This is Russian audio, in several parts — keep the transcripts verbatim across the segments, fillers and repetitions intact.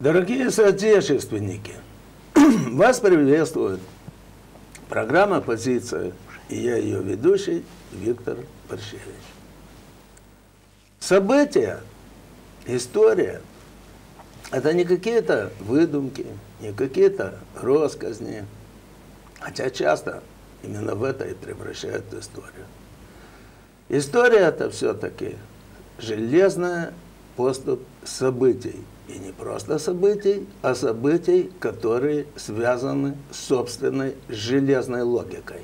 Дорогие соотечественники, вас приветствует программа «Позиция», и я ее ведущий Виктор Борщевич. События, история – это не какие-то выдумки, не какие-то россказни, хотя часто именно в это и превращают историю. История – это все-таки железная поступь событий. И не просто событий, а событий, которые связаны с собственной железной логикой.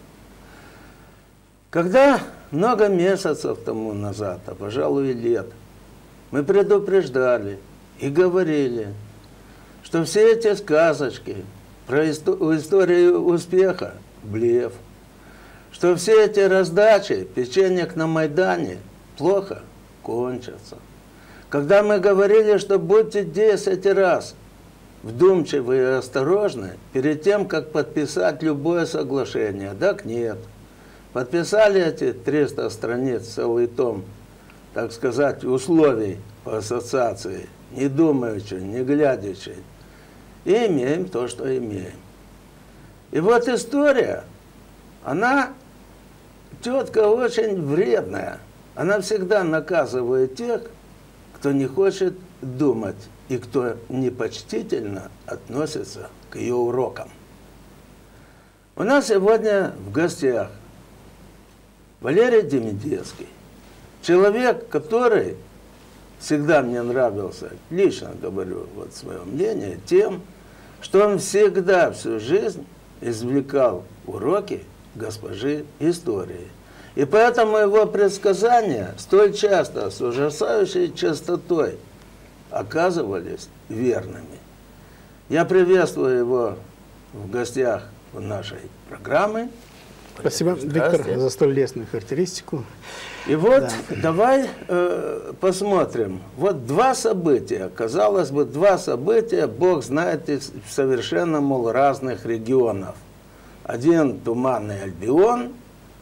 Когда много месяцев тому назад, а пожалуй и лет, мы предупреждали и говорили, что все эти сказочки про историю успеха – блеф, что все эти раздачи печенек на Майдане плохо кончатся. Когда мы говорили, что будьте десять раз вдумчивы и осторожны перед тем, как подписать любое соглашение. Так нет. Подписали эти триста страниц, целый том, так сказать, условий по ассоциации, не думаючи, не глядячи, и имеем то, что имеем. И вот история, она, тетка, очень вредная. Она всегда наказывает тех, кто не хочет думать и кто непочтительно относится к ее урокам. У нас сегодня в гостях Валерий Демидецкий, человек, который всегда мне нравился, лично говорю вот свое мнение, тем, что он всегда всю жизнь извлекал уроки госпожи истории. И поэтому его предсказания столь часто с ужасающей частотой оказывались верными. Я приветствую его в гостях в нашей программе. Спасибо, Виктор, за столь лестную характеристику. И вот да. давай э, посмотрим. Вот два события, казалось бы, два события, Бог знает, из совершенно, мол, разных регионов. Один — Туманный Альбион,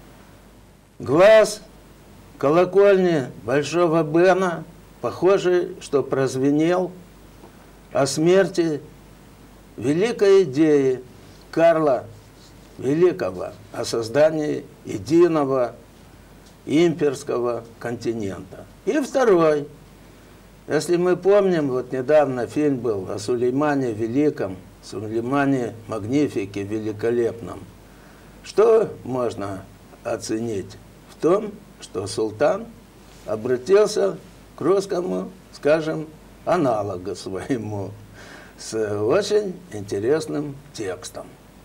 глаз колокольни Большого Бена, похожий, что прозвенел о смерти великой идеи Карла Великого о создании единого имперского континента. И второй, если мы помним, вот недавно фильм был о Сулеймане Великом, Сулеймане Магнифике Великолепном. Что можно оценить в том, что султан обратился к русскому, скажем, аналогу своему, с очень интересным текстом.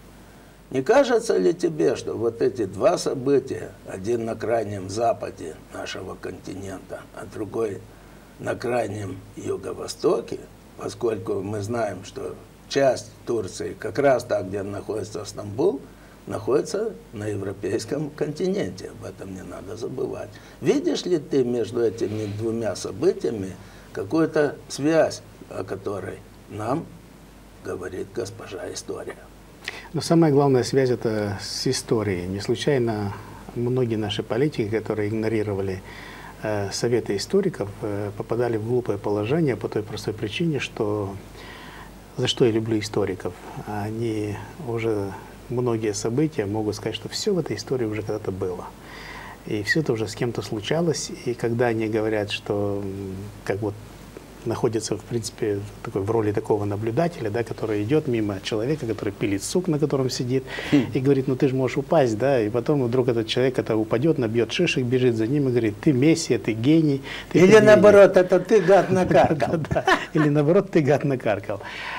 Не кажется ли тебе, что вот эти два события, один на крайнем западе нашего континента, а другой на крайнем юго-востоке, поскольку мы знаем, что часть Турции, как раз так, где находится Стамбул, находится на европейском континенте. Об этом не надо забывать. Видишь ли ты между этими двумя событиями какую-то связь, о которой нам говорит госпожа история? Но самая главная связь — это с историей. Не случайно многие наши политики, которые игнорировали э, советы историков, э, попадали в глупое положение по той простой причине, что за что я люблю историков. Они уже многие события могут сказать, что все в этой истории уже когда-то было. И все это уже с кем-то случалось. И когда они говорят, что как вот находится, в принципе, такой, в роли такого наблюдателя, да, который идет мимо человека, который пилит сук, на котором сидит, и говорит, ну ты же можешь упасть, да, и потом вдруг этот человек, когда упадет, набьет шишек, бежит за ним и говорит, ты мессия, ты гений. Ты Или наоборот, это ты гад накаркал. Или наоборот, ты гад накаркал.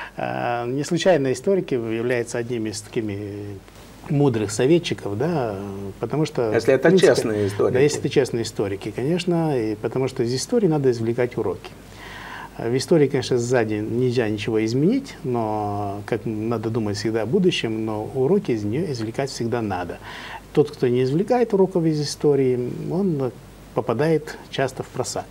Не случайно историки являются одними из такими мудрых советчиков, да, потому что... Если это принципе, честные историки. Да, если это честные историки, конечно, и потому что из истории надо извлекать уроки. В истории, конечно, сзади нельзя ничего изменить, но как надо думать всегда о будущем, но уроки из нее извлекать всегда надо. Тот, кто не извлекает уроков из истории, он попадает часто в просак.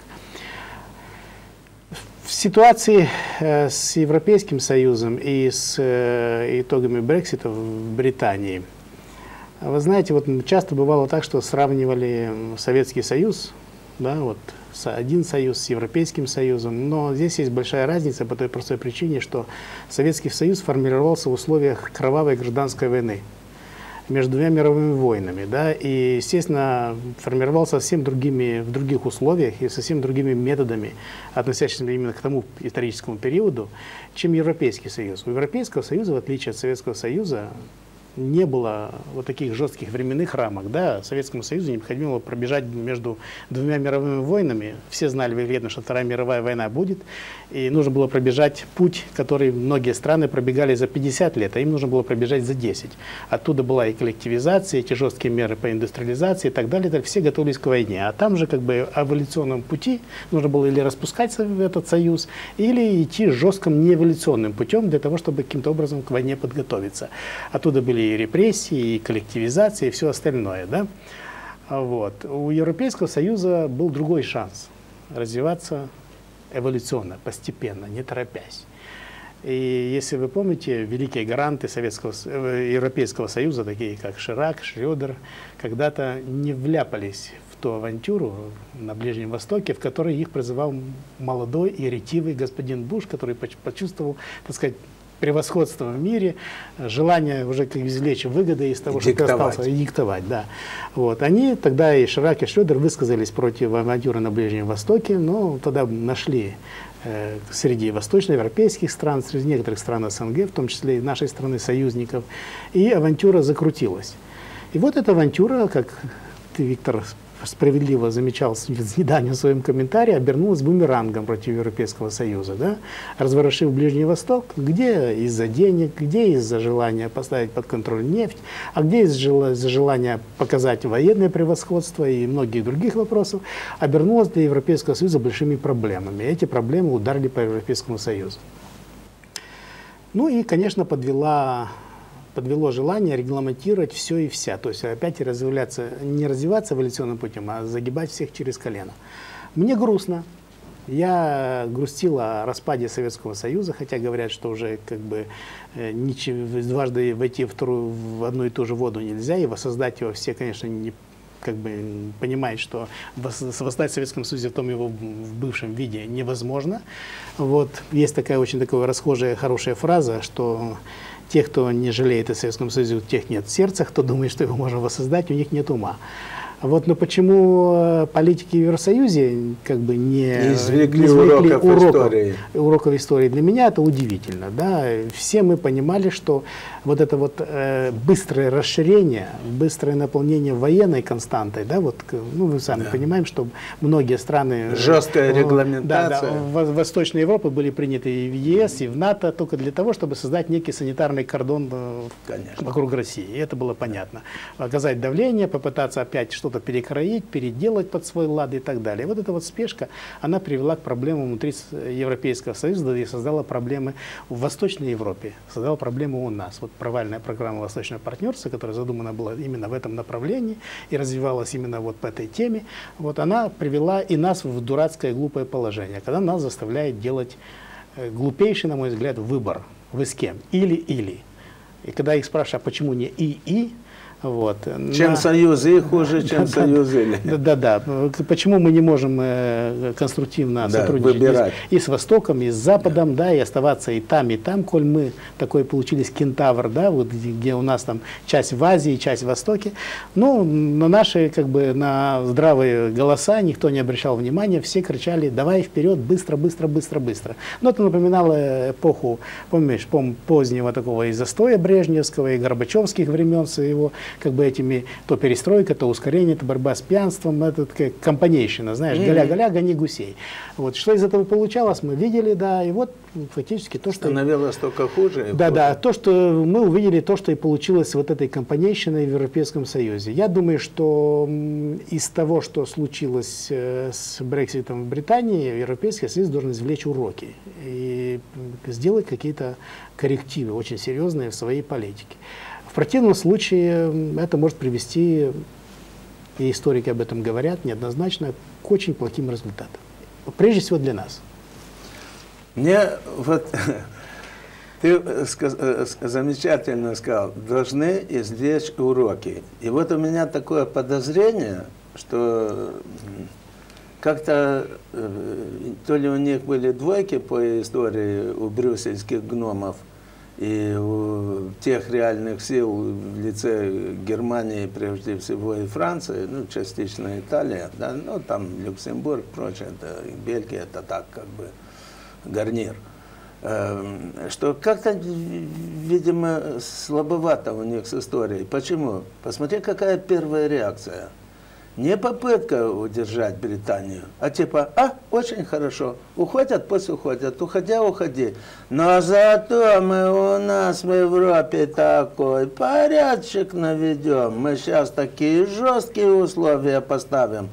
В ситуации э, с Европейским Союзом и с э, итогами Брексита в Британии, вы знаете, вот часто бывало так, что сравнивали Советский Союз, да, вот, один союз с Европейским Союзом, но здесь есть большая разница по той простой причине, что Советский Союз формировался в условиях кровавой гражданской войны между двумя мировыми войнами, да, и, естественно, формировался совсем другими, в других условиях и совсем другими методами, относящимися именно к тому историческому периоду, чем Европейский Союз. У Европейского Союза, в отличие от Советского Союза, не было вот таких жестких временных рамок. Да? Советскому Союзу необходимо было пробежать между двумя мировыми войнами. Все знали вероятно, что Вторая мировая война будет. И нужно было пробежать путь, который многие страны пробегали за пятьдесят лет, а им нужно было пробежать за десять. Оттуда была и коллективизация, эти жесткие меры по индустриализации и так далее. Так все готовились к войне. А там же как бы о эволюционном пути нужно было или распускать этот союз, или идти жестким неэволюционным путем для того, чтобы каким-то образом к войне подготовиться. Оттуда были и репрессии, и коллективизация, и все остальное. Да? Вот. У Европейского Союза был другой шанс развиваться эволюционно, постепенно, не торопясь. И если вы помните, великие гаранты Советского, Европейского Союза, такие как Ширак, Шрёдер, когда-то не вляпались в ту авантюру на Ближнем Востоке, в которой их призывал молодой и ретивый господин Буш, который почувствовал, так сказать, превосходство в мире, желание уже как извлечь выгоды из того, что ты остался, и диктовать. Да. Вот. Они тогда, и Ширак, и Шрёдер, высказались против авантюры на Ближнем Востоке, но тогда нашли э, среди восточноевропейских стран, среди некоторых стран СНГ, в том числе и нашей страны, союзников, и авантюра закрутилась. И вот эта авантюра, как ты, Виктор, справедливо замечал в недавнем своем комментарии, обернулась бумерангом против Европейского Союза, да? Разворошив Ближний Восток, где из-за денег, где из-за желания поставить под контроль нефть, а где из-за желания показать военное превосходство и многих других вопросов, обернулась для Европейского Союза большими проблемами. Эти проблемы ударили по Европейскому Союзу. Ну и, конечно, подвела... подвело желание регламентировать все и вся. То есть опять развиваться, не развиваться эволюционным путем, а загибать всех через колено. Мне грустно. Я грустил о распаде Советского Союза, хотя говорят, что уже как бы ничего, дважды войти в, вторую, в одну и ту же воду нельзя, и воссоздать его все, конечно, не как бы понимает, что воссоздать в Советском Союзе в том его в бывшем виде невозможно. Вот. Есть такая очень такая расхожая, хорошая фраза, что тех, кто не жалеет о Советском Союзе, у тех нет сердца, кто думает, что его можно воссоздать, у них нет ума. Вот, но почему политики в Евросоюзе как бы не извлекли, не извлекли уроков, уроков, истории. уроков истории? Для меня это удивительно. Да? Все мы понимали, что вот это вот э, быстрое расширение, быстрое наполнение военной константой, да, вот, ну, вы сами да. понимаем, что многие страны... Жесткая э, регламентация. Да, да, в Восточной Европе были приняты и в ЕС, и в НАТО только для того, чтобы создать некий санитарный кордон Конечно. вокруг России. И это было понятно. Оказать давление, попытаться опять что-то перекроить, переделать под свой лад и так далее. И вот эта вот спешка, она привела к проблемам внутри Европейского Союза и создала проблемы в Восточной Европе, создала проблемы у нас. Вот провальная программа Восточного партнерства, которая задумана была именно в этом направлении и развивалась именно вот по этой теме, вот она привела и нас в дурацкое глупое положение, когда нас заставляет делать глупейший, на мой взгляд, выбор. Вы с кем? Или-или. И когда их спрашивают, а почему не и-и, вот. Чем на... союзы хуже, чем да, союзы. Да, да, да. Почему мы не можем э, конструктивно да, сотрудничать и, и с Востоком, и с Западом, да. да, и оставаться и там, и там, коль мы такой получились кентавр, да, вот, где у нас там часть в Азии, часть в Востоке. Ну, на наши, как бы, на здравые голоса никто не обращал внимания, все кричали, давай вперед, быстро, быстро, быстро, быстро. Но это напоминало эпоху, помнишь, позднего такого и застоя брежневского, и горбачевских времен своего, как бы этими, то перестройка, то ускорение, то борьба с пьянством, это такая компанейщина, знаешь, голя-голя, гони гусей. Вот, что из этого получалось, мы видели, да, и вот фактически то, что... Становилось только хуже. Да, да, то, что мы увидели, то, что и получилось вот этой компанейщиной в Европейском Союзе. Я думаю, что из того, что случилось с Брекситом в Британии, Европейский Союз должен извлечь уроки и сделать какие-то коррективы очень серьезные в своей политике. В противном случае это может привести, и историки об этом говорят неоднозначно, к очень плохим результатам. Прежде всего для нас. Мне вот, ты замечательно сказал, должны извлечь уроки. И вот у меня такое подозрение, что как-то, то ли у них были двойки по истории у брюссельских гномов и у тех реальных сил в лице Германии, прежде всего, и Франции, ну, частично Италия, да, ну, там Люксембург, прочее, это, Бельгия, это так, как бы, гарнир. Что как-то, видимо, слабовато у них с историей. Почему? Посмотри, какая первая реакция. Не попытка удержать Британию, а типа, а, очень хорошо, уходят, пусть уходят, уходя, уходи. Но зато мы у нас в Европе такой порядочек наведем, мы сейчас такие жесткие условия поставим.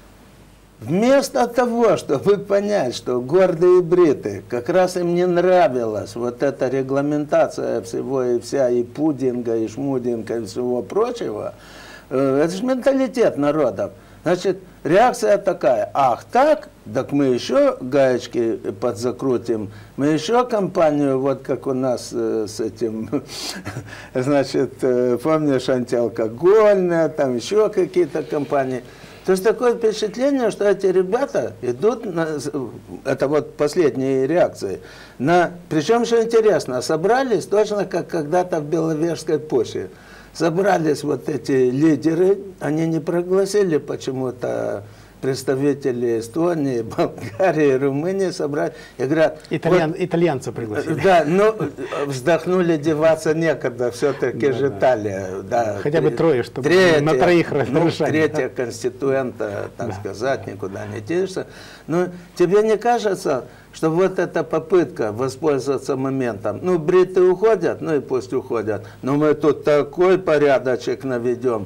Вместо того, чтобы понять, что гордые бриты, как раз им не нравилась вот эта регламентация всего и вся, и пудинга, и шмудинга, и всего прочего, это же менталитет народов. Значит, реакция такая: ах так, так мы еще гаечки подзакрутим, мы еще компанию, вот как у нас э, с этим, значит, э, помнишь, антиалкогольная, там еще какие-то компании. То есть такое впечатление, что эти ребята идут, на, это вот последние реакции, на, причем, что интересно, собрались точно как когда-то в Беловежской пуще. Собрались вот эти лидеры, они не прогласили почему-то представители Эстонии, Болгарии, Румынии собрать. И говорят, Итальян, вот, итальянца пригласили. Да, но вздохнули, деваться некогда, все-таки да, же да. Италия. Да, хотя три, бы трое, чтобы третья, на троих ну, решать. Третья да? конституента, так да. сказать, никуда не денешься. Но тебе не кажется, что вот эта попытка воспользоваться моментом, ну, бриты уходят, ну и пусть уходят, но мы тут такой порядочек наведем,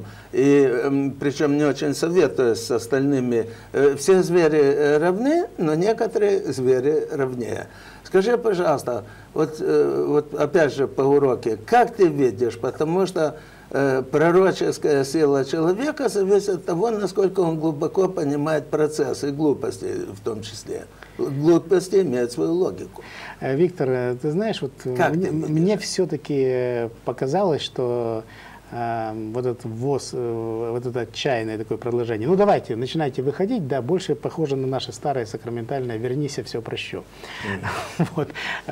и причем не очень советуюсь с остальными, все звери равны, но некоторые звери равнее. Скажи, пожалуйста, вот, вот опять же по уроке, как ты видишь, потому что пророческая сила человека зависит от того, насколько он глубоко понимает процессы глупости в том числе. Глупости имеют свою логику. Виктор, ты знаешь, вот мне, мне все-таки показалось, что э, вот этот ВОЗ, э, вот это отчаянное такое продолжение. Ну давайте, начинайте выходить, да, больше похоже на наше старое сакраментальное «вернись, я все прощу». Mm. Вот.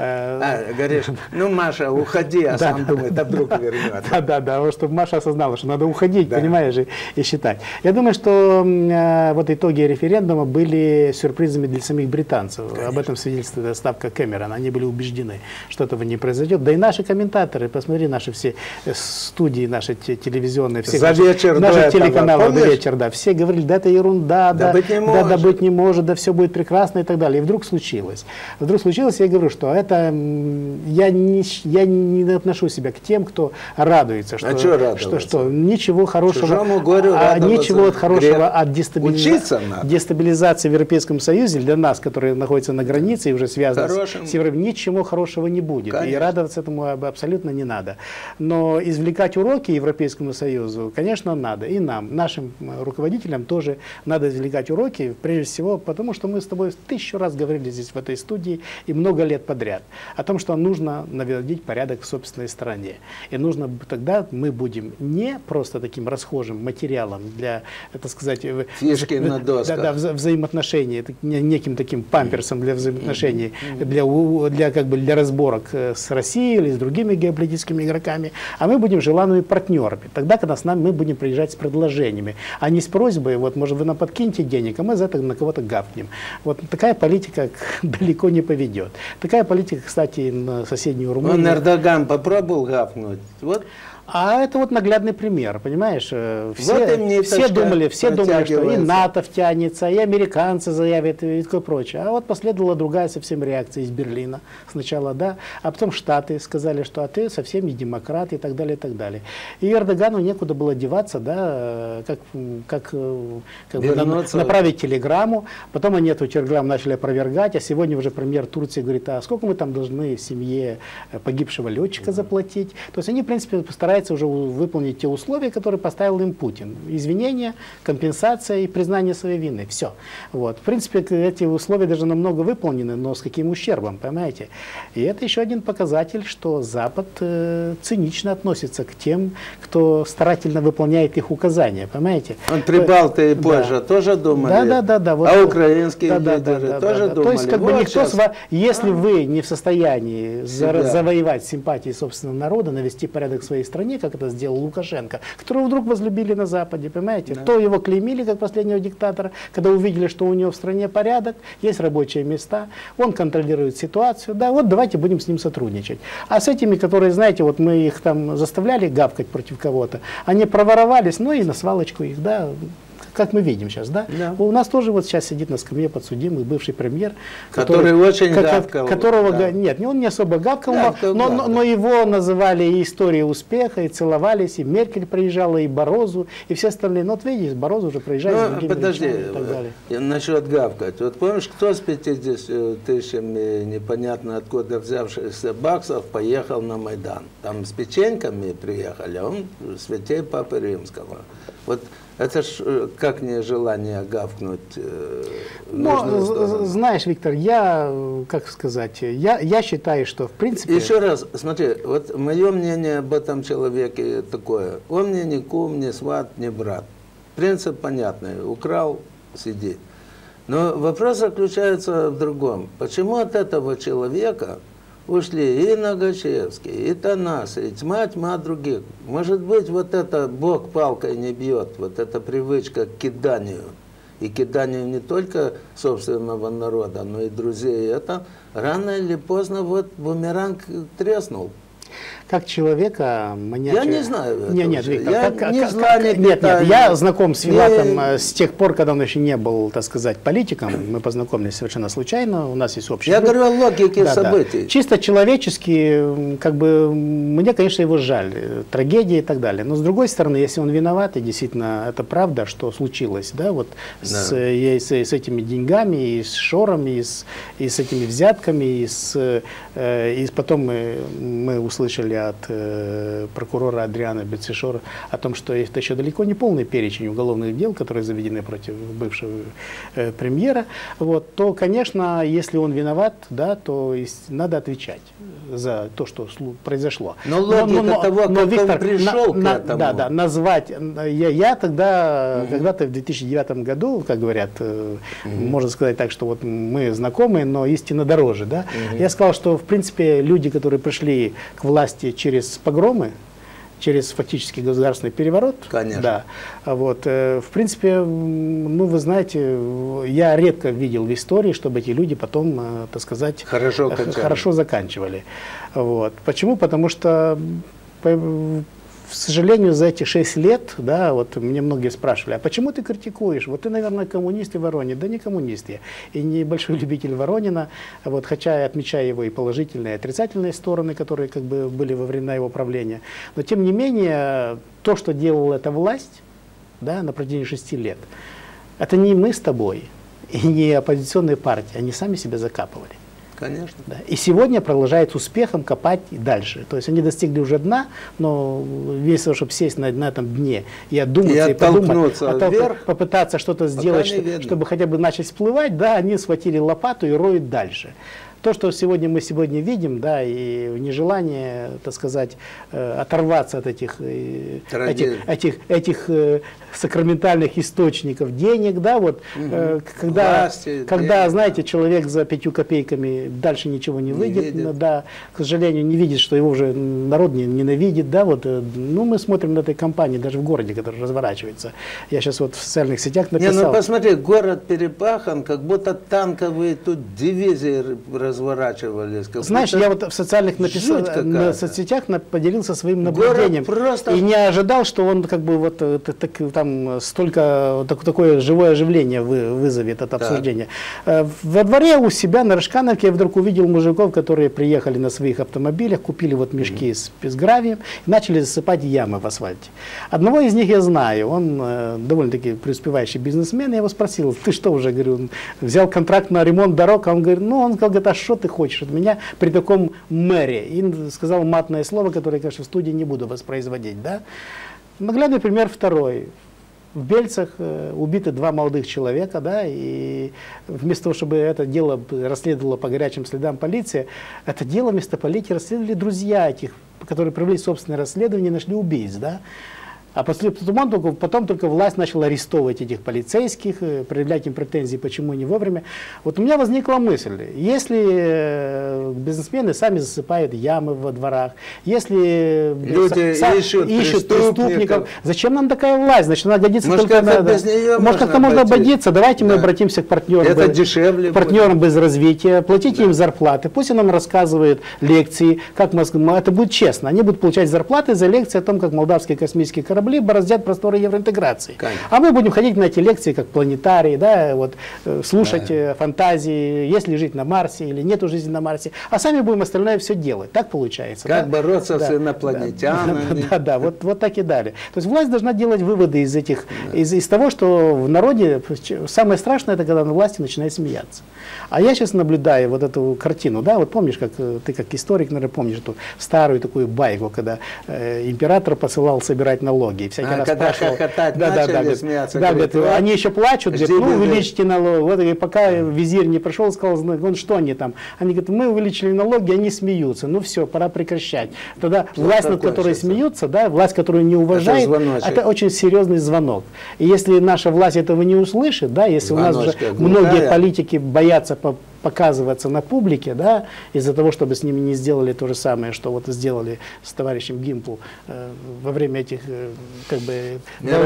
А, говоришь, ну, Маша, уходи, а сам думай, да вдруг вернется. Да, да, да, чтобы Маша осознала, что надо уходить, понимаешь, и считать. Я думаю, что вот итоги референдума были сюрпризами для самих британцев. Об этом свидетельствует ставка Кэмерона. Они были убеждены, что этого не произойдет. Да и наши комментаторы, посмотри, наши все студии, наши телевизионные, все наши телеканалы «За вечер», да, все говорили, да, это ерунда, да, да, да, быть не может, да, все будет прекрасно и так далее. И вдруг случилось. Вдруг случилось, я говорю, что это, я не, я не отношу себя к тем, кто радуется, что, а что, что, что ничего хорошего, горю а, ничего от хорошего грех. От дестабилизации, дестабилизации в Европейском Союзе для нас, которые находятся на границе и уже связаны Хорошим. с Европой, ничего хорошего не будет. Конечно. И радоваться этому абсолютно не надо. Но извлекать уроки Европейскому Союзу, конечно, надо. И нам, нашим руководителям тоже надо извлекать уроки, прежде всего, потому что мы с тобой тысячу раз говорили здесь в этой студии и много лет подряд о том, что нужно наводить порядок в собственной стране. И нужно тогда мы будем не просто таким расхожим материалом для, так сказать, фишки на досках. Да, да, вза взаимоотношений, неким таким памперсом для взаимоотношений, для, для, как бы, для разборок с Россией или с другими геополитическими игроками, а мы будем желанными партнерами. Тогда, когда с нами мы будем приезжать с предложениями, а не с просьбой, вот, может, вы нам подкиньте денег, а мы за это на кого-то гавкнем. Вот такая политика далеко не поведет. Такая политика, кстати, на соседнюю Румынию. Он Эрдоган попробовал гавкнуть. Вот. А это вот наглядный пример, понимаешь? Все, вот все думали, все думали, что и НАТО втянется, и американцы заявят, и такое прочее. А вот последовала другая совсем реакция из Берлина сначала, да, а потом Штаты сказали, что а ты совсем не демократ и так далее, и так далее. И Эрдогану некуда было деваться, да, как, как, как бы направить телеграмму, потом они эту телеграмму начали опровергать, а сегодня уже премьер Турции говорит, а сколько мы там должны семье погибшего летчика заплатить? То есть они, в принципе, постарались старается уже выполнить те условия, которые поставил им Путин. Извинения, компенсация и признание своей вины. Все. Вот. В принципе, эти условия даже намного выполнены, но с каким ущербом, понимаете? И это еще один показатель, что Запад э, цинично относится к тем, кто старательно выполняет их указания, понимаете? Он Прибалты и Польша да. тоже думали, да, да, да, да, вот, а украинские да, да, лидеры да, да, тоже да, да. думали. То есть, как вот бы никто, сейчас... сва... если а? вы не в состоянии Себя. завоевать симпатии собственного народа, навести порядок в своей стране, как это сделал Лукашенко, которого вдруг возлюбили на Западе, понимаете? Да. То его клеймили как последнего диктатора, когда увидели, что у него в стране порядок, есть рабочие места, он контролирует ситуацию, да, вот давайте будем с ним сотрудничать. А с этими, которые, знаете, вот мы их там заставляли гавкать против кого-то, они проворовались, ну и на свалочку их, да, как мы видим сейчас, да? Да. У нас тоже вот сейчас сидит на скамье подсудимый бывший премьер, который, который очень как, гавкал. Которого, да. Нет, он не особо гавкал, гавкал, но, гавкал. но, но его называли и историей успеха, и целовались, и Меркель приезжала, и Барозу, и все остальные. Но вот видите, Барозу уже приезжает, ну, с другими подожди, речами и так далее. Насчет гавкать. Вот помнишь, кто с пятьюдесятью тысячами непонятно откуда взявшихся баксов поехал на Майдан? Там с печеньками приехали, а он святей Папы Римского. Вот это ж как не желание гавкнуть. Э, ну, знаешь, Виктор, я, как сказать, я, я считаю, что в принципе... Еще раз, смотри, вот мое мнение об этом человеке такое. Он мне не кум, не сват, не брат. Принцип понятный. Украл, сидит. Но вопрос заключается в другом. Почему от этого человека ушли и Нагачевский, и Танас, и тьма, тьма других. Может быть, вот это Бог палкой не бьет, вот эта привычка к киданию. И киданию не только собственного народа, но и друзей. Это рано или поздно вот бумеранг треснул. Как человека, мне... Я не знаю. Нет, нет, Виктор, я как, не как, зла, как, не нет, нет, я знаком с Филатом не... с тех пор, когда он еще не был, так сказать, политиком. Мы познакомились совершенно случайно, у нас есть общий Я друг. говорю о логике да, событий. Да. Чисто человечески, как бы, мне, конечно, его жаль, трагедия и так далее. Но с другой стороны, если он виноват, и действительно это правда, что случилось, да, вот да. С, и, с, с этими деньгами, и с шорами, и с, и с этими взятками, и, с, э, и потом мы, мы услышали от э, прокурора Адриана Бецишора о том, что это еще далеко не полный перечень уголовных дел, которые заведены против бывшего э, премьера, вот, то, конечно, если он виноват, да, то есть, надо отвечать за то, что произошло. Но логика но, но, того, но, как Виктор, он пришел на, к этому. Да, да, назвать. Я, я тогда, угу. когда-то в две тысячи девятом году, как говорят, угу. можно сказать так, что вот мы знакомы, но истина дороже, да, угу. я сказал, что, в принципе, люди, которые пришли к власти через погромы, через фактически государственный переворот. Конечно. Да, вот, э, в принципе, ну, вы знаете, я редко видел в истории, чтобы эти люди потом, э, так сказать, хорошо, э, хорошо заканчивали. Вот. Почему? Потому что, по, к сожалению, за эти шесть лет, да, вот мне многие спрашивали, а почему ты критикуешь? Вот ты, наверное, коммунист и Воронин. Да не коммунист я, и не большой любитель Воронина, вот, хотя я отмечаю его и положительные, и отрицательные стороны, которые как бы были во времена его правления. Но, тем не менее, то, что делала эта власть, да, на протяжении шести лет, это не мы с тобой, и не оппозиционные партии, они сами себя закапывали. Конечно. Да. И сегодня продолжает с успехом копать дальше. То есть они достигли уже дна, но вместо того, чтобы сесть на, на этом дне и отдуматься, и, и подумать, вверх, попытаться что-то сделать, что, чтобы хотя бы начать всплывать, да, они схватили лопату и роют дальше. То, что сегодня мы сегодня видим, да, и нежелание, так сказать, оторваться от этих, этих, этих, этих сакраментальных источников денег, да, вот, угу. когда, Власти, когда денег, знаете, да. человек за пятью копейками дальше ничего не, не выйдет, видит. Да, к сожалению, не видит, что его уже народ не, ненавидит, да, вот, ну, мы смотрим на этой кампании, даже в городе, которая разворачивается. Я сейчас вот в социальных сетях написал. Не, ну посмотри, город перепахан, как будто танковые тут дивизии разворачивались. Знаешь, я вот в социальных написал, на соцсетях поделился своим наблюдением просто... и не ожидал, что он как бы вот так, там столько так, такое живое оживление вы, вызовет это обсуждение. Так. Во дворе у себя на Рыжкановке я вдруг увидел мужиков, которые приехали на своих автомобилях, купили вот мешки mm-hmm. с, с гравием и начали засыпать ямы в асфальте. Одного из них я знаю, он э, довольно-таки преуспевающий бизнесмен, я его спросил, ты что уже, говорю, взял контракт на ремонт дорог, а он говорит, ну, он говорит, а что ты хочешь от меня при таком мэре? И сказал матное слово, которое, конечно, в студии не буду воспроизводить. Да? Наглядный пример второй. В Бельцах э, убиты два молодых человека, да, и вместо того, чтобы это дело расследовало по горячим следам полиция, это дело вместо полиции расследовали друзья этих, которые провели собственное расследование и нашли убийц, да. А после, потом, только, потом только власть начала арестовывать этих полицейских, проявлять им претензии, почему не вовремя. Вот у меня возникла мысль, если бизнесмены сами засыпают ямы во дворах, если люди са, ищут, ищут преступников, преступников, зачем нам такая власть? Значит, она годится может, только на... без нее может, как-то можно обойдиться. Давайте да. мы обратимся к партнерам, Это без, дешевле к партнерам будет. без развития, платите да. им зарплаты, пусть они нам рассказывают лекции, как мы, это будет честно. Они будут получать зарплаты за лекции о том, как молдавские космические корабли бороздят просторы евроинтеграции. Конечно. А мы будем ходить на эти лекции, как планетарии, да, вот, слушать да. фантазии, есть ли жить на Марсе или нету жизни на Марсе, а сами будем остальное все делать. Так получается. Как да? бороться да. с инопланетянами. Да, да, да, да. Вот, вот так и далее. То есть власть должна делать выводы из этих, да. из, из того, что в народе самое страшное, это когда на власти начинает смеяться. А я сейчас наблюдаю вот эту картину, да, вот помнишь, как ты как историк, наверное, помнишь эту старую такую байку, когда э, император посылал собирать налоги, и всякий а, раз когда спрашивал, хохотать да, начали, да, да, смеяться, да, говорит, говорит, они еще плачут, говорят, ну увеличьте налоги, вот и пока визирь не пришел, сказал, он что они там, они говорят, мы увеличили налоги, они смеются, ну все, пора прекращать. Тогда вот власть, над которой смеются, да, власть, которую не уважает, это, это очень серьезный звонок. И если наша власть этого не услышит, да, если звоночка у нас уже глухая. Многие политики боятся по показываться на публике, да, из-за того, чтобы с ними не сделали то же самое, что вот сделали с товарищем Гимпл э, во время этих э, как бы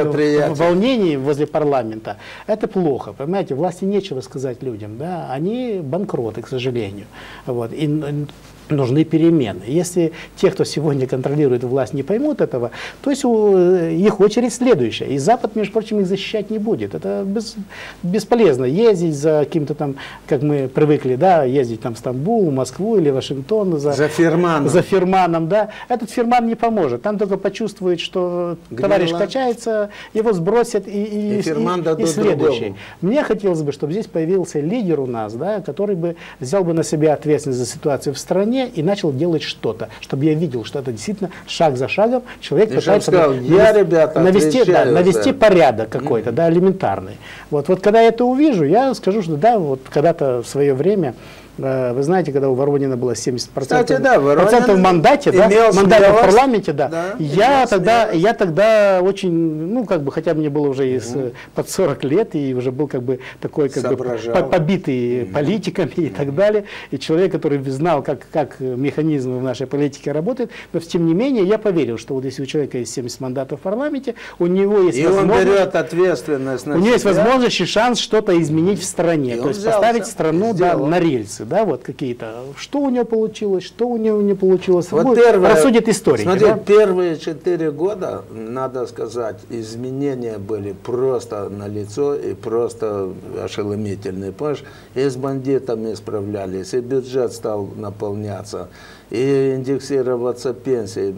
волнений возле парламента. Это плохо, понимаете, власти нечего сказать людям, да, они банкроты, к сожалению, вот, и нужны перемены. Если те, кто сегодня контролирует власть, не поймут этого, то есть их очередь следующая. И Запад, между прочим, их защищать не будет. Это без, бесполезно ездить за каким-то там, как мы привыкли, да, ездить там в Стамбул, Москву или Вашингтон за, за фирманом. За фирманом, да. Этот фирман не поможет. Там только почувствует, что Гнила. Товарищ качается, его сбросят и, и, и, и, и следующий. Другому. Мне хотелось бы, чтобы здесь появился лидер у нас, да, который бы взял бы на себя ответственность за ситуацию в стране и начал делать что-то, чтобы я видел, что это действительно шаг за шагом человек и пытается сказал, навести, я, ребята, навести, да, навести порядок какой-то, mm-hmm. да, элементарный. Вот, вот когда я это увижу, я скажу, что да, вот когда-то в свое время, вы знаете, когда у Воронина было семьдесят процентов, Кстати, да, процентов в мандате, да, мандате в парламенте, да, да я, тогда, я тогда очень, ну, как бы, хотя мне было уже из, mm-hmm. под сорок лет, и уже был как бы такой, как бы, побитый mm-hmm. политиками и mm-hmm. так далее, и человек, который знал, как, как механизмы в нашей политике работают, но тем не менее я поверил, что вот если у человека есть семьдесят мандатов в парламенте, у него есть и возможность, он берет ответственность на у него есть возможность и шанс что-то изменить в стране, и то есть взялся, поставить страну да, на рельсы. Да, вот какие-то, что у него получилось, что у него не получилось, вот первое, рассудит историки. Смотри, да? Первые четыре года, надо сказать, изменения были просто налицо и просто ошеломительные. Понимаешь, и с бандитами справлялись, и бюджет стал наполняться, и индексироваться пенсии.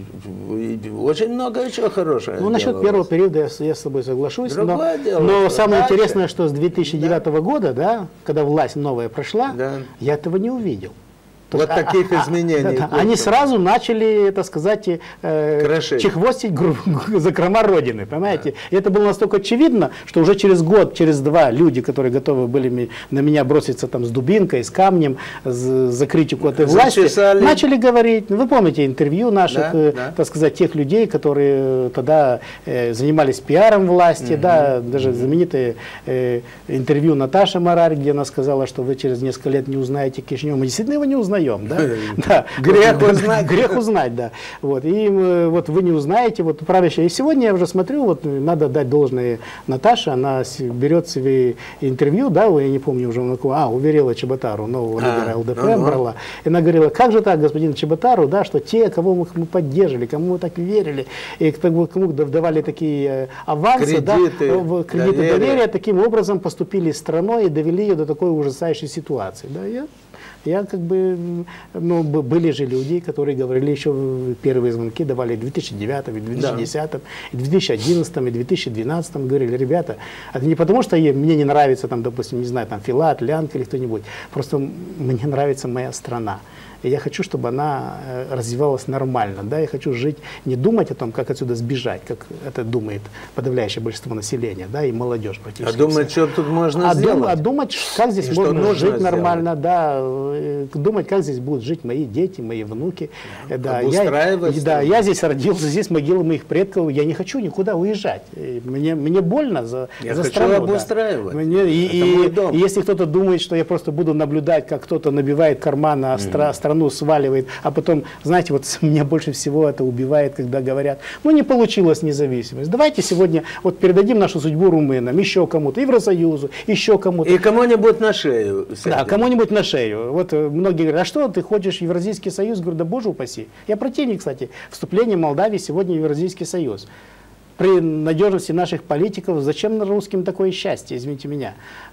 Очень много еще хорошего. Ну, насчет первого периода я, я с тобой соглашусь. Другое но дело, но самое дальше. Интересное, что с две тысячи девятого да. года, да, когда власть новая прошла, да. я этого не увидел. То вот есть, таких а, изменений. Да, да, они сразу начали, так сказать, э, чехвостить закрома Родины, понимаете? Да. И это было настолько очевидно, что уже через год, через два люди, которые готовы были на меня броситься там с дубинкой, с камнем, с, за критику этой власти, Зачесали. начали говорить. Вы помните интервью наших, да, э, да. так сказать, тех людей, которые тогда э, занимались пиаром власти, угу. да, даже угу. знаменитое э, интервью Наташи Марари, где она сказала, что вы через несколько лет не узнаете Кишинев. Мы действительно его не узнаем. Да? Да. Грех узнать. Грех узнать, да. Вот. И вот вы не узнаете, вот правящая. И сегодня я уже смотрю, вот надо дать должное Наташе, она берет себе интервью, да, я не помню уже, а, уверила Чеботару, нового лидера ЛДП а, брала. И она говорила, как же так, господин Чеботару, да, что те, кого мы, мы поддерживали, кому мы так верили, и кому давали такие авансы, кредиты, да, кредиты доверия. доверия, таким образом поступили с страной и довели ее до такой ужасающей ситуации. Да, я Я как бы, ну, были же люди, которые говорили еще первые звонки, давали в две тысячи девятом, и в две тысячи десятом, и в две тысячи одиннадцатом, и в две тысячи двенадцатом, говорили, ребята, это не потому, что я, мне не нравится, там, допустим, не знаю, там, Филат, Лянка или кто-нибудь, просто мне нравится моя страна. И я хочу, чтобы она развивалась нормально. Да? Я хочу жить, не думать о том, как отсюда сбежать, как это думает подавляющее большинство населения, да, и молодежь практически. А думать, что тут можно а сделать? Дум, а думать, как здесь и можно жить сделать? нормально, да, думать, как здесь будут жить мои дети, мои внуки. Да, да, я, да, я здесь родился, здесь могилы моих предков, я не хочу никуда уезжать. Мне, мне больно за, я за хочу страну. обустраивать. Да. Мне, и, и, и если кто-то думает, что я просто буду наблюдать, как кто-то набивает карман, а mm-hmm. страну сваливает, а потом, знаете, вот меня больше всего это убивает, когда говорят, ну не получилась независимость. Давайте сегодня вот передадим нашу судьбу румынам, еще кому-то, Евросоюзу, еще кому-то. И кому-нибудь на шею. Да, кому-нибудь на шею. Вот многие говорят, а что ты хочешь в Евразийский союз? Говорю, да боже упаси. Я противник, кстати, вступления Молдавии сегодня в Евразийский союз. При надежности наших политиков, зачем русским такое счастье, извините меня.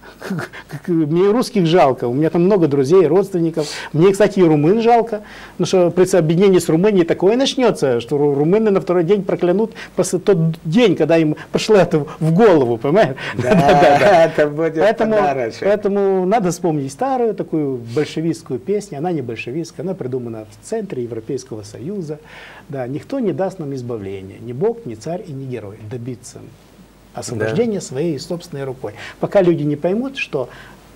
Мне русских жалко, у меня там много друзей, родственников. Мне, кстати, и румын жалко, потому что при объединении с Румынией такое начнется, что румыны на второй день проклянут после тот день, когда им пришло это в голову, понимаешь? Да, да, да. Это будет поэтому, подарочек. Поэтому надо вспомнить старую такую большевистскую песню, она не большевистская, она придумана в центре Европейского Союза. Да, никто не даст нам избавления, ни Бог, ни царь и ни герой, добиться освобождения да. своей собственной рукой. Пока люди не поймут, что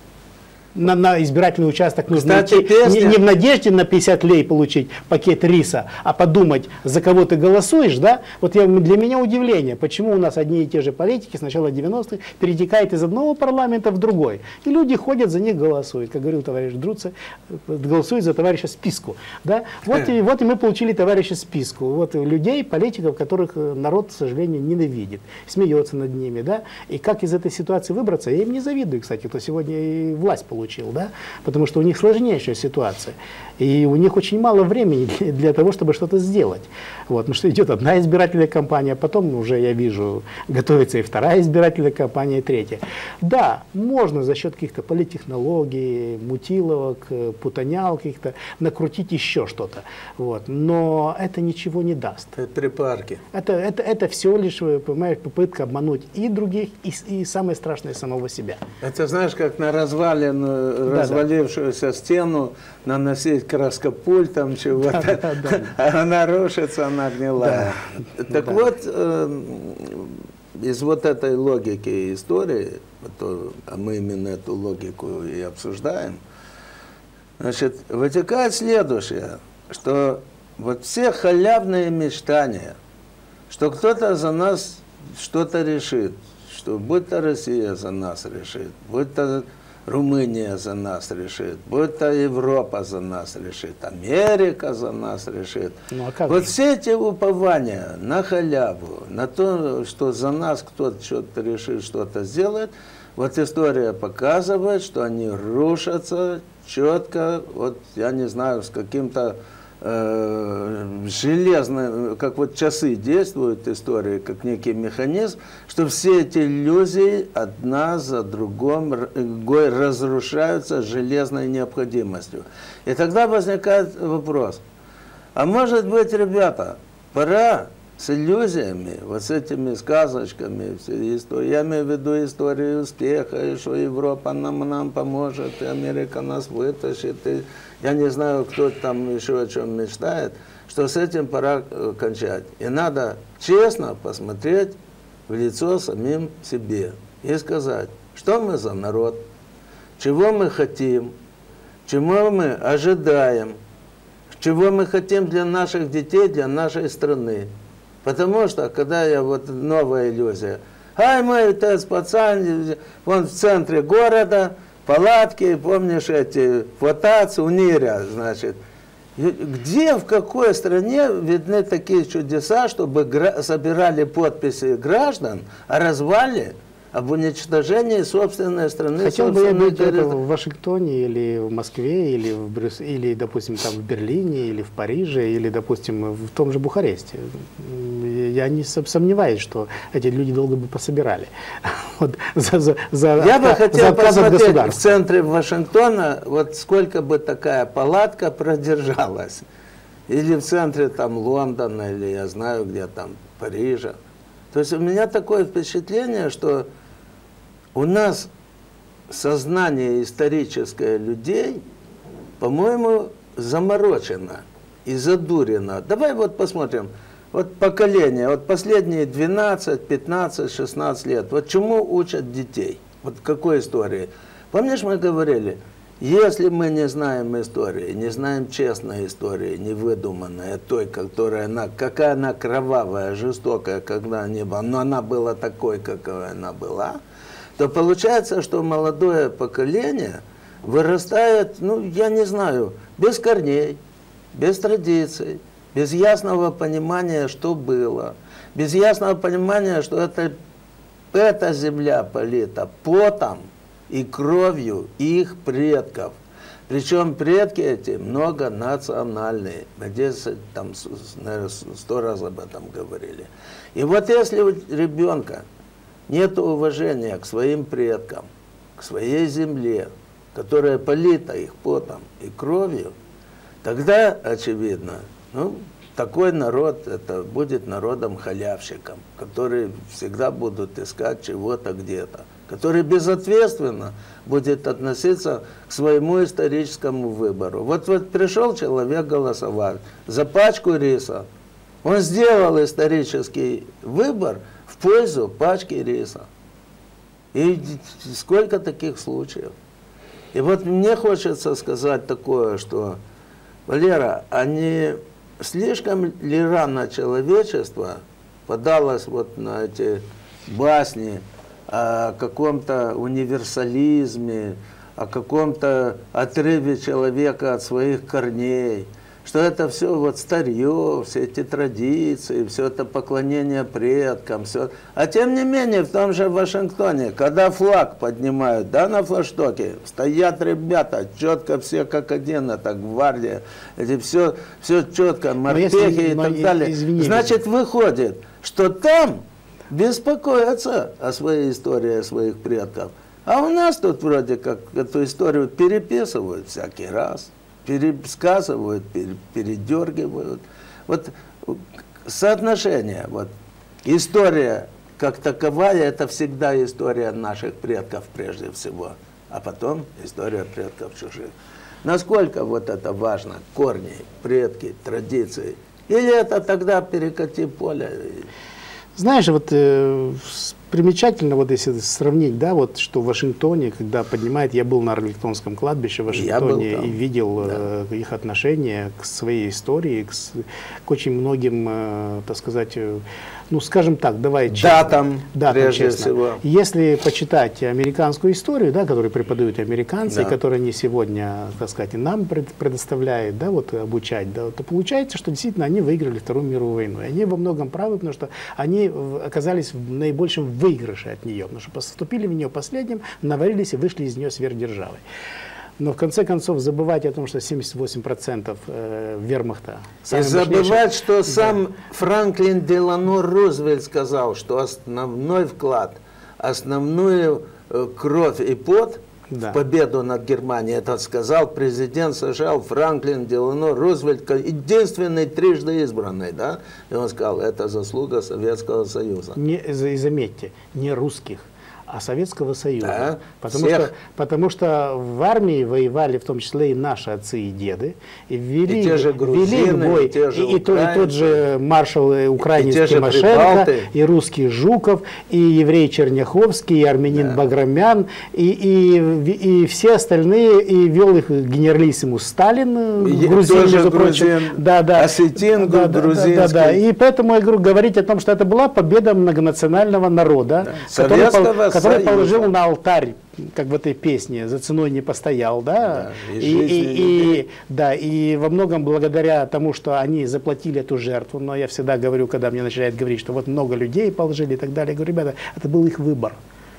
на, на избирательный участок нужно Кстати, идти песня... не, не в надежде на пятьдесят лей получить пакет риса, а подумать, за кого ты голосуешь, да? Вот я, для меня удивление, почему у нас одни и те же политики с начала девяностых перетекают из одного парламента в другой. И люди ходят, за них голосуют. Как говорил товарищ Друца, голосуют за товарища Списку. Да? Вот, и, вот и мы получили товарища Списку. Вот людей, политиков, которых народ, к сожалению, ненавидит, смеется над ними. Да? И как из этой ситуации выбраться, я им не завидую, кстати, кто сегодня и власть получил. Получил, да? Потому что у них сложнейшая ситуация. И у них очень мало времени для того, чтобы что-то сделать. Вот. Потому что идет одна избирательная кампания, потом уже, я вижу, готовится и вторая избирательная кампания, и третья. Да, можно за счет каких-то политтехнологий, мутиловок, путанял каких-то накрутить еще что-то. Вот. Но это ничего не даст. Это припарки. Это, это, это всего лишь, понимаешь, попытка обмануть и других, и, и самое страшное, самого себя. Это знаешь, как на развалину, да, развалившуюся да. стену наносить краскопуль, там чего-то, да, да, да, да. она рушится, она гнилая. Да. Так да. вот, э, из вот этой логики истории, то, а мы именно эту логику и обсуждаем, значит, вытекает следующее, что вот все халявные мечтания, что кто-то за нас что-то решит, что будь то Россия за нас решит, будь то Румыния за нас решит, будь то Европа за нас решит, Америка за нас решит. Ну, а вот же? Все эти упования на халяву, на то, что за нас кто-то что-то решит, что-то сделает, вот история показывает, что они рушатся четко, вот я не знаю, с каким-то э, железным, как вот часы действуют истории, как некий механизм, что все эти иллюзии одна за другой разрушаются железной необходимостью. И тогда возникает вопрос, а может быть, ребята, пора с иллюзиями, вот с этими сказочками, я имею в виду историю успеха, и что Европа нам, нам поможет, и Америка нас вытащит, и я не знаю, кто там еще о чем мечтает, что с этим пора кончать. И надо честно посмотреть в лицо самим себе и сказать, что мы за народ, чего мы хотим, чего мы ожидаем, чего мы хотим для наших детей, для нашей страны. Потому что, когда я, вот новая иллюзия, ай, мой отец, пацан, вон в центре города, палатки, помнишь эти, фотации, униря, значит. Где, в какой стране видны такие чудеса, чтобы собирали подписи граждан о развале, об уничтожении собственной страны? Хотел бы я быть это в Вашингтоне, или в Москве, или, в Брюс... или, допустим, там в Берлине, или в Париже, или, допустим, в том же Бухаресте. я не сомневаюсь, что эти люди долго бы пособирали. Вот, за, за, за, я бы хотел посмотреть в в центре Вашингтона, вот сколько бы такая палатка продержалась. Или в центре там Лондона, или я знаю, где там Парижа. То есть у меня такое впечатление, что у нас сознание историческое людей, по-моему, заморочено и задурено. Давай вот посмотрим. Вот поколение, вот последние двенадцать, пятнадцать, шестнадцать лет, вот чему учат детей? Вот какой истории? Помнишь, мы говорили, если мы не знаем истории, не знаем честной истории, не выдуманной, той, которая она, какая она кровавая, жестокая, когда она была, но она была такой, какой она была, то получается, что молодое поколение вырастает, ну, я не знаю, без корней, без традиций, без ясного понимания, что было, без ясного понимания, что это, эта земля полита потом и кровью их предков. Причем предки эти многонациональные. Мы здесь там, наверное, сто раз об этом говорили. И вот если у ребенка нет уважения к своим предкам, к своей земле, которая полита их потом и кровью, тогда, очевидно, ну, такой народ, это будет народом-халявщиком, которые всегда будут искать чего-то где-то, который безответственно будет относиться к своему историческому выбору. Вот, вот пришел человек голосовать за пачку риса, он сделал исторический выбор в пользу пачки риса. И сколько таких случаев. И вот мне хочется сказать такое, что, Валера, а не слишком ли рано человечество подалось вот на эти басни о каком-то универсализме, о каком-то отрыве человека от своих корней, что это все вот старье, все эти традиции, все это поклонение предкам, все. А тем не менее, в том же Вашингтоне, когда флаг поднимают, да, на флагштоке, стоят ребята, четко все как один, это гвардия, эти все, все четко, морпехи если, и так далее. Извини, значит, выходит, что там беспокоятся о своей истории, о своих предков. А у нас тут вроде как эту историю переписывают всякий раз. Пересказывают, передергивают. Вот соотношение. Вот. История как таковая, это всегда история наших предков прежде всего, а потом история предков чужих. Насколько вот это важно, корни, предки, традиции, или это тогда перекати поле? Знаешь, вот э, примечательно, вот если сравнить, да, вот что в Вашингтоне, когда поднимает, я был на Арлингтонском кладбище в Вашингтоне и видел да. э, их отношение к своей истории, к, к очень многим, э, так сказать, э, ну, скажем так, давай честно. Датам, да, прежде честно. всего. Если почитать американскую историю, да, которую преподают американцы, да. которые они сегодня, так сказать, и нам предоставляют, да, вот обучать, да, то получается, что действительно они выиграли Вторую мировую войну. И они во многом правы, потому что они оказались в наибольшем выигрыше от нее, потому что поступили в нее последним, наварились и вышли из нее сверхдержавой. Но в конце концов забывать о том, что семьдесят восемь процентов э, вермахта... И забывать, что да. сам Франклин Делано Рузвельт сказал, что основной вклад, основную э, кровь и пот да. в победу над Германией, это сказал президент США Франклин Делано Рузвельт, единственный трижды избранный, да? И он сказал, это заслуга Советского Союза. Не, и заметьте, не русских, а Советского Союза. Да, потому, что, потому что в армии воевали в том числе и наши отцы и деды. И ввели, и те же грузины, ввели в бой, и, те же и, и, то, и тот же маршал украинский и Тимошенко, и русский Жуков, и еврей Черняховский, и армянин да. Баграмян, и, и, и все остальные, и вел их генералиссимус Сталин, и грузин, тоже между прочим. Да, да. Осетин, да, грузинский. Да, да, да. И поэтому я говорю, говорить о том, что это была победа многонационального народа, да. который, который Союза. положил на алтарь, как в этой песне, за ценой не постоял, да, да и, и, и, и, да, и во многом благодаря тому, что они заплатили эту жертву, но я всегда говорю, когда мне начинают говорить, что вот много людей положили и так далее, я говорю, ребята, это был их выбор.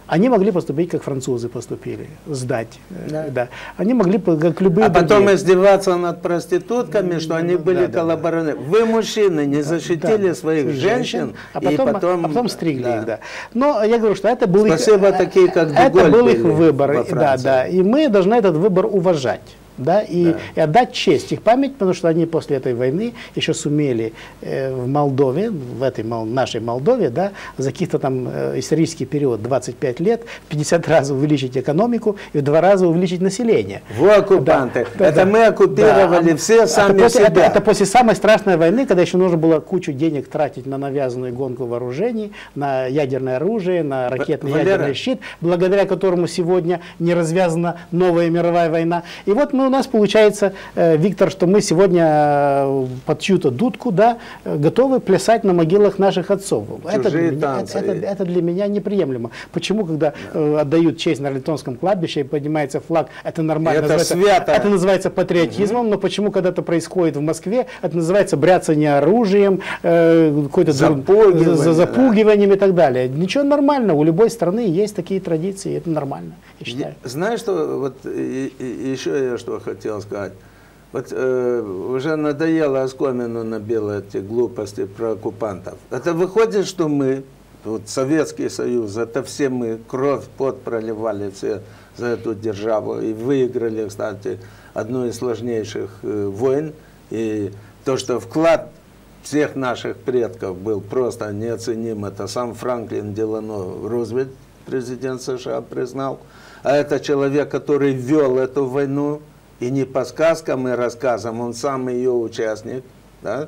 Они могли поступить, как французы поступили, сдать. Да. Да. Они могли, как любые А потом другие. издеваться над проститутками, что они были да, коллаборанты. Вы, мужчины, не защитили Да, своих женщин, а потом, и потом, а потом стригли да. их. Да. Но я говорю, что это был Спасибо, их, такие, как это Деголь был их были выбор. во Да, Франции. да. И мы должны этот выбор уважать. Да, и, Да. и отдать честь их память, потому что они после этой войны еще сумели э, в Молдове, в этой мол, нашей Молдове, да, за каких-то там э, исторический период двадцать пять лет в пятьдесят раз увеличить экономику и в два раза увеличить население. Вы оккупанты. Да, это да, мы оккупировали да. все сами это после, себя. Это, это после самой страшной войны, когда еще нужно было кучу денег тратить на навязанную гонку вооружений, на ядерное оружие, на ракетный Валера. ядерный щит, благодаря которому сегодня не развязана новая мировая война. И вот мы, у нас получается, э, Виктор, что мы сегодня э, под чью-то дудку, да, э, готовы плясать на могилах наших отцов. Это для, меня, это, это, это для меня неприемлемо. Почему, когда э, отдают честь на Арлетонском кладбище и поднимается флаг, это нормально, Это называется, свято. это называется патриотизмом, угу. Но почему, когда это происходит в Москве, это называется бряцание оружием, э, какой-то запугивание, за, запугиванием, да. И так далее. Ничего, нормально, у любой страны есть такие традиции, это нормально, я считаю. Я, знаешь, что вот и, и, еще я что хотел сказать. Вот э, уже надоело оскомину набило эти глупости про оккупантов. Это выходит, что мы, вот Советский Союз, это все мы, кровь, пот проливали все за эту державу и выиграли, кстати, одну из сложнейших э, войн. И то, что вклад всех наших предков был просто неоценим, это сам Франклин Делано Рузвельт, президент США, признал. А это человек, который вел эту войну, и не по сказкам и рассказам, он сам ее участник. Да?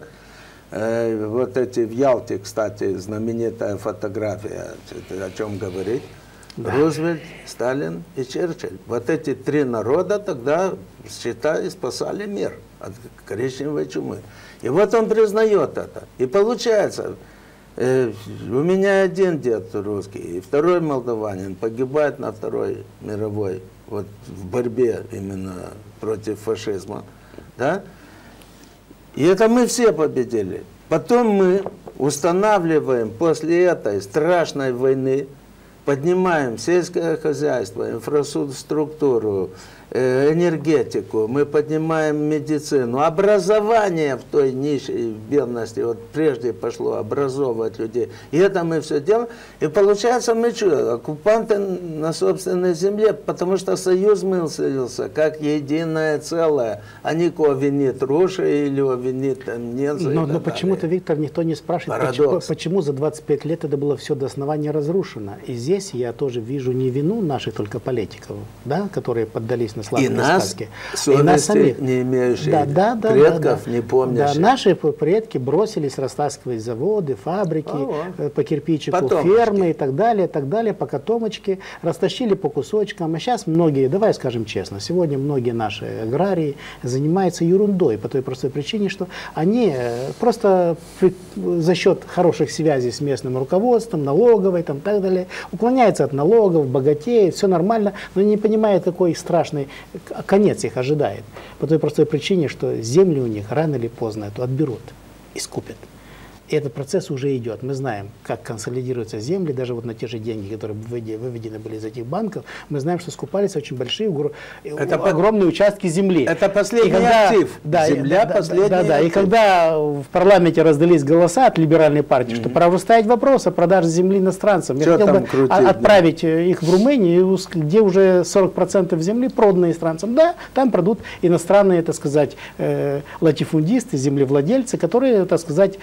Э, вот эти в Ялте, кстати, знаменитая фотография, о чем говорить. Да. Рузвельт, Сталин и Черчилль. Вот эти три народа тогда, считай, спасали мир от коричневой чумы. И вот он признает это. И получается, э, у меня один дед русский, и второй молдаванин погибает на Второй мировой, вот в борьбе именно против фашизма. Да? И это мы все победили. Потом мы устанавливаем после этой страшной войны, поднимаем сельское хозяйство, инфраструктуру, энергетику, мы поднимаем медицину, образование в той нищей бедности, вот прежде пошло образовывать людей. И это мы все делаем. И получается, мы что, оккупанты на собственной земле, потому что союз мыслился как единое целое, а никого винит Руша или винит немцы. Но, но почему-то, Виктор, никто не спрашивает, почему, почему за двадцать пять лет это было все до основания разрушено. И здесь я тоже вижу не вину наших только политиков, да, которые поддались на И нас, и нас самих, не имеющие да, да, да, предков, да, да. не помнящих. Да, наши предки бросились растаскивать заводы, фабрики, а, по кирпичику, потомочки. Фермы и так далее, и так далее, по котомочке, растащили по кусочкам. А сейчас многие, давай скажем честно, сегодня многие наши аграрии занимаются ерундой по той простой причине, что они просто за счет хороших связей с местным руководством, налоговой, там, так далее, уклоняются от налогов, богатеют, все нормально, но не понимают, какой страшный конец их ожидает. По той простой причине, что земли у них рано или поздно эту отберут и скупят. И этот процесс уже идет. Мы знаем, как консолидируются земли, даже вот на те же деньги, которые выведены были из этих банков, мы знаем, что скупались очень большие, это огромные по... участки земли. Это последний когда, актив. Да, Земля да, последний да, да, актив. И когда в парламенте раздались голоса от либеральной партии, mm-hmm. что пора уже ставить вопрос о продаже земли иностранцам. Я хотел бы крутить, отправить да. их в Румынию, где уже сорок процентов земли продано иностранцам. Да, там продут иностранные, так сказать, латифундисты, землевладельцы, которые, так сказать,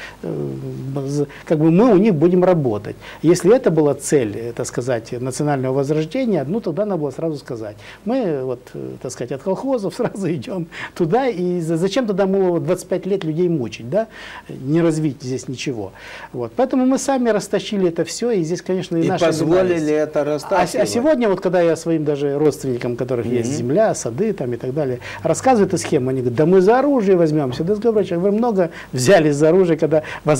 как бы мы у них будем работать. Если это была цель, так сказать, национального возрождения, ну тогда надо было сразу сказать. Мы, вот, так сказать, от колхозов сразу идем туда, и зачем тогда мы двадцать пять лет людей мучить, да? Не развить здесь ничего. Вот. Поэтому мы сами растащили это все, и здесь, конечно, и, и наши позволили это растащивать. А, а сегодня, вот когда я своим даже родственникам, у которых mm-hmm. есть земля, сады там и так далее, рассказываю эту схему, они говорят, да мы за оружие возьмемся. Да, говорю, вы много взяли за оружие, когда вас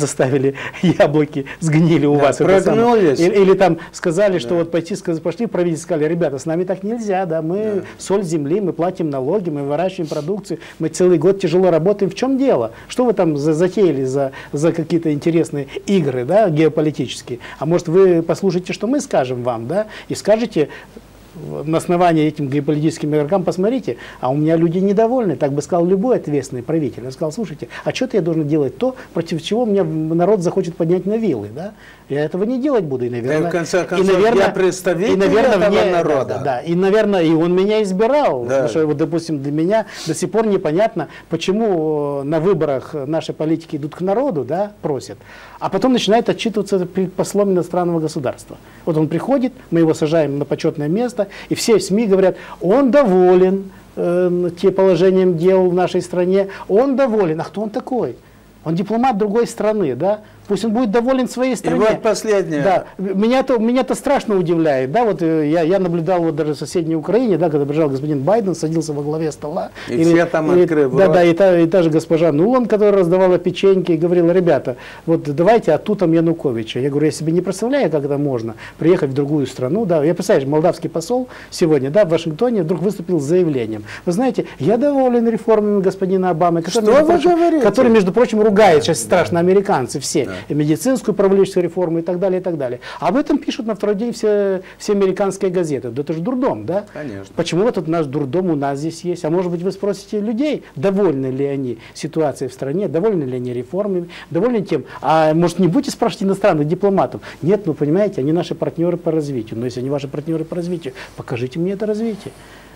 заставили яблоки сгнили у да, вас. Прогнулись. Или, или там сказали, да. что вот пойти, пошли в правительство, сказали, ребята, с нами так нельзя, да, мы да. соль земли, мы платим налоги, мы выращиваем продукцию, мы целый год тяжело работаем. В чем дело? Что вы там за, затеяли за, за какие-то интересные игры, да, геополитические? А может, вы послушаете, что мы скажем вам, да, и скажете на основании этим геополитическим игрокам, посмотрите, а у меня люди недовольны, так бы сказал любой ответственный правитель. Он сказал, слушайте, а что-то я должен делать то, против чего меня народ захочет поднять на вилы, да? Я этого не делать буду, и, наверное, да, в конце концов, и, наверное, я представитель и, наверное, этого мне, народа. Да, да, и, наверное, и он меня избирал. Да. Потому что, вот, допустим, для меня до сих пор непонятно, почему на выборах наши политики идут к народу, да, просят, а потом начинают отчитываться перед послом иностранного государства. Вот он приходит, мы его сажаем на почетное место, и все СМИ говорят, он доволен э, тем положением дел в нашей стране, он доволен. А кто он такой? Он дипломат другой страны, да? Пусть он будет доволен своей стране. И вот последнее. Да, меня-то меня-то страшно удивляет, да, вот я, я наблюдал вот даже в соседней Украине, да, когда приезжал господин Байден, садился во главе стола. И или, все там или, открыв Да, рот. да, и та, и та же госпожа Нуланд, которая раздавала печеньки, и говорила, ребята, вот давайте оттутом Януковича. Я говорю, я себе не представляю, как это можно, приехать в другую страну, да, я представляю, молдавский посол сегодня, да, в Вашингтоне вдруг выступил с заявлением. Вы знаете, я доволен реформами господина Обамы, который, Что между, вы прочим, говорите? который, между прочим, ругает сейчас да. страшно американцы все, Да. и медицинскую провлечься реформы и так далее, и так далее. Об этом пишут на второй день все, все американские газеты. Да это же дурдом, да? Конечно. Почему этот наш дурдом у нас здесь есть? А может быть, вы спросите людей, довольны ли они ситуацией в стране, довольны ли они реформами, довольны тем, а может не будете спрашивать иностранных дипломатов? Нет, ну понимаете, они наши партнеры по развитию. Но если они ваши партнеры по развитию, покажите мне это развитие.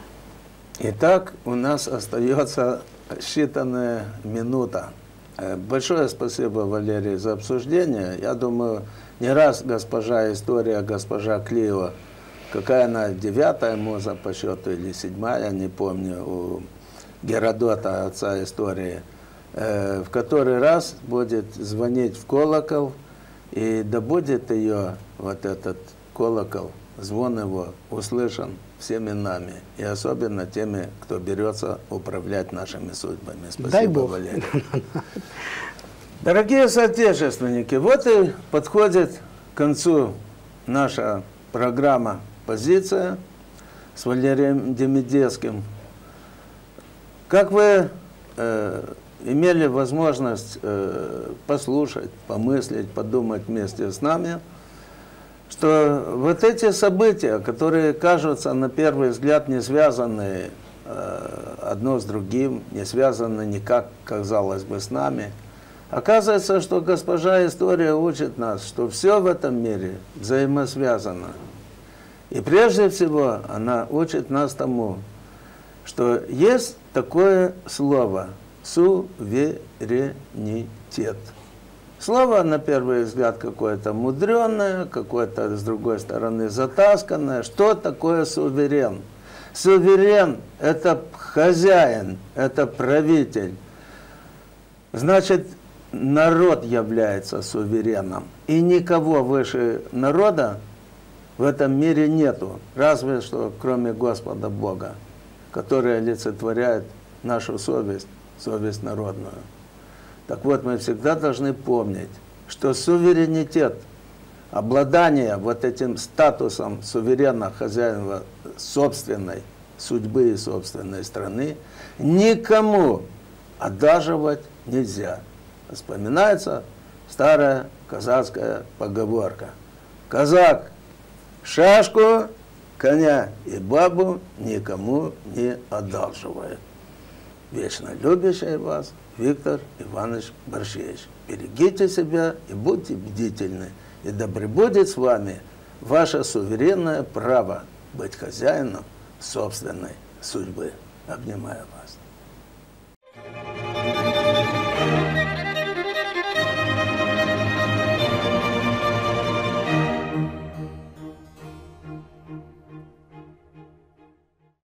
Итак, у нас остается считанная минута. Большое спасибо, Валерий, за обсуждение. Я думаю, не раз госпожа история, госпожа Клио, какая она, девятая муза по счету или седьмая, не помню, у Геродота, отца истории, в который раз будет звонить в колокол, и да будет ее, вот этот колокол, звон его услышан всеми нами, и особенно теми, кто берется управлять нашими судьбами. Спасибо, Дай Бог. Валерий. Дорогие соотечественники, вот и подходит к концу наша программа «Позиция» с Валерием Демидецким. Как вы э, имели возможность э, послушать, помыслить, подумать вместе с нами, что вот эти события, которые кажутся на первый взгляд не связаны э, одно с другим, не связаны никак, казалось бы, с нами, оказывается, что госпожа история учит нас, что все в этом мире взаимосвязано. И прежде всего она учит нас тому, что есть такое слово суверенитет. Слово, на первый взгляд, какое-то мудреное, какое-то, с другой стороны, затасканное. Что такое суверен? Суверен – это хозяин, это правитель. Значит, народ является сувереном. И никого выше народа в этом мире нету. Разве что, кроме Господа Бога, который олицетворяет нашу совесть, совесть народную. Так вот, мы всегда должны помнить, что суверенитет, обладание вот этим статусом суверенного хозяина собственной судьбы и собственной страны никому одалживать нельзя. Вспоминается старая казацкая поговорка. Казак шашку, коня и бабу никому не одалживает. Вечно любящий вас Виктор Иванович Борщевич. Берегите себя и будьте бдительны. И да пребудет с вами ваше суверенное право быть хозяином собственной судьбы. Обнимаю вас.